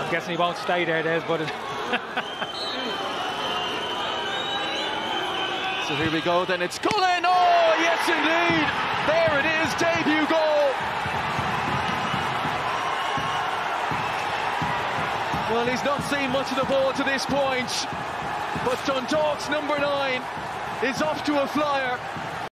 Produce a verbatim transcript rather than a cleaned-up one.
I'm guessing he won't stay there, Des, but... So here we go, then it's Gullan. Oh, yes indeed. There it is, debut goal. Well, he's not seen much of the ball to this point, but Dundalk's number nine is off to a flyer.